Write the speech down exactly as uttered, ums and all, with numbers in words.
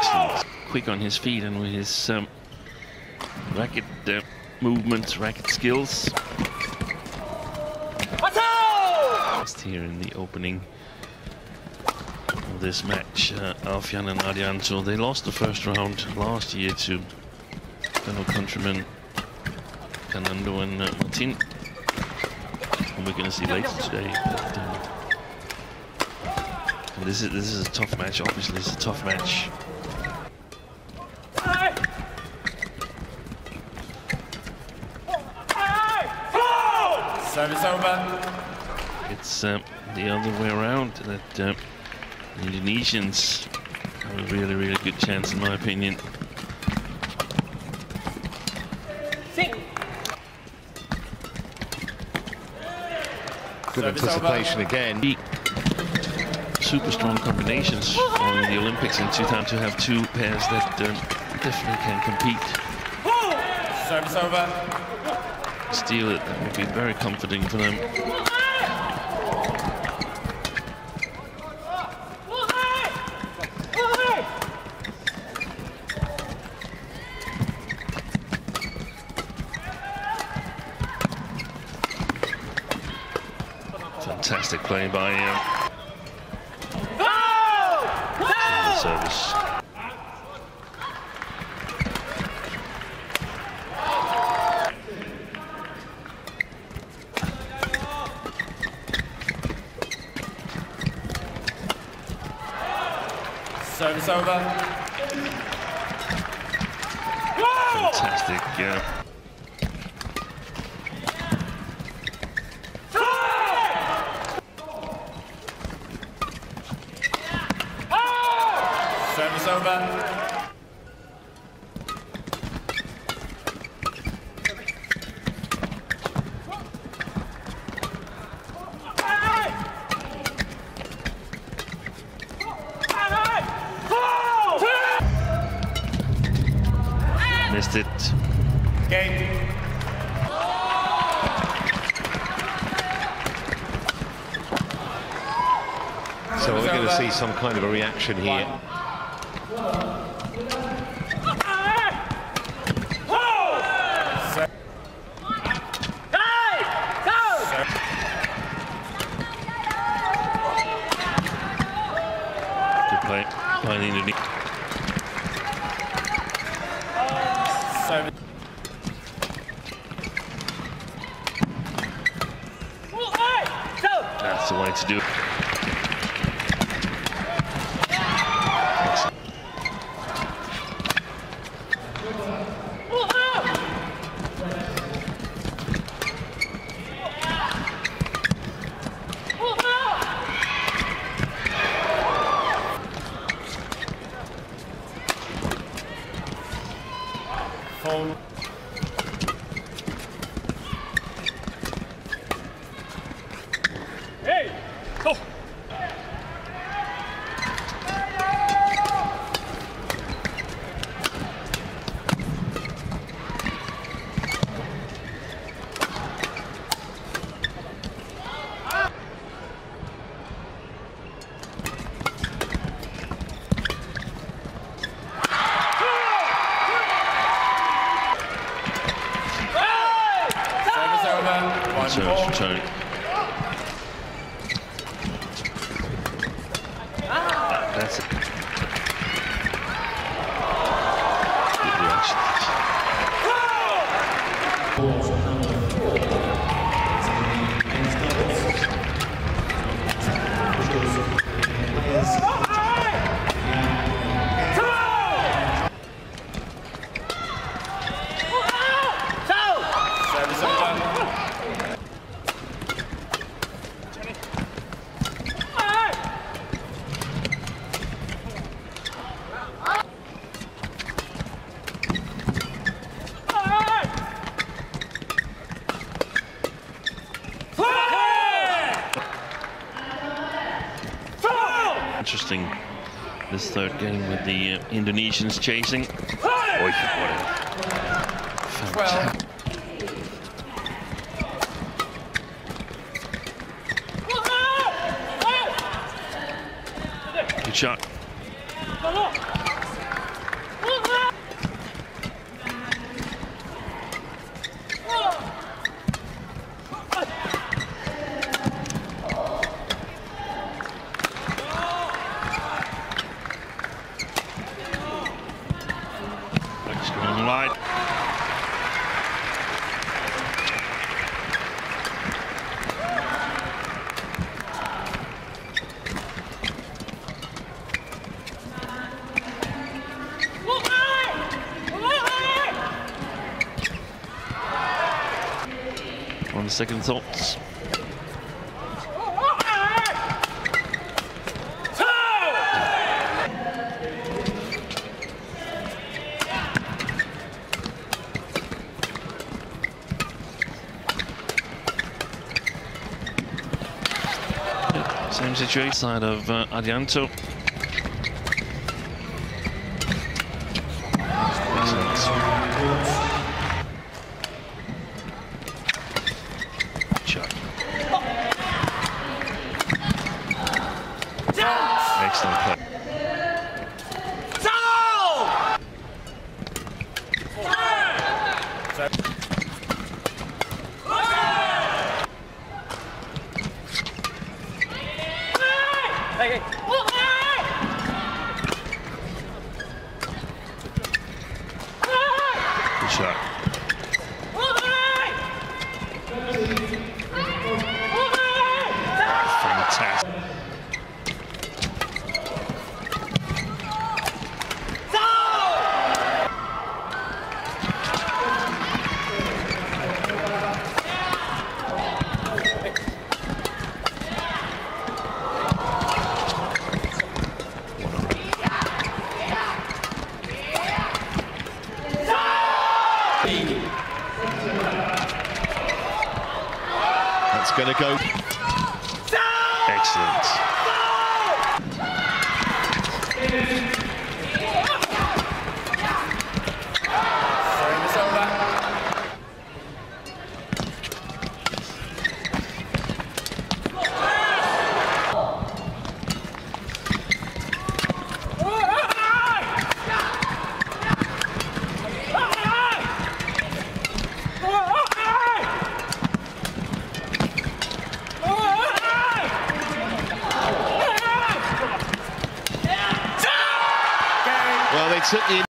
excellent, quick on his feet and with his um, racket uh, movement, racket skills. Just here in the opening of this match, uh, Alfian and Ardianto, they lost the first round last year to fellow countrymen Fernando and uh, Martin, and we're going to see later today. But, um, this is this is a tough match. Obviously, it's a tough match. Service over. It's uh, the other way around, that uh, the Indonesians have a really, really good chance, in my opinion. Good anticipation again. Super strong combinations on the Olympics in two thousand to have two pairs that um, definitely can compete. Service over. Steal it, that would be very comforting for them. Fantastic play by uh, the service. Service over. Fantastic. Uh, Service over. Missed it. Game. So we're going to see some kind of a reaction here. Good play by the Indonesian. That's the way to do it. Phone. Hey, go. Service return. That's it. Good reaction. Service over. Interesting, this third game with the uh, Indonesians chasing. Oh, what a fantastic. Good shot. Long line. On second thoughts. Same situation side of uh, Adianto. Excellent play. Good shot. Fantastic. That's going to go. Excellent. Service over. Well, they took the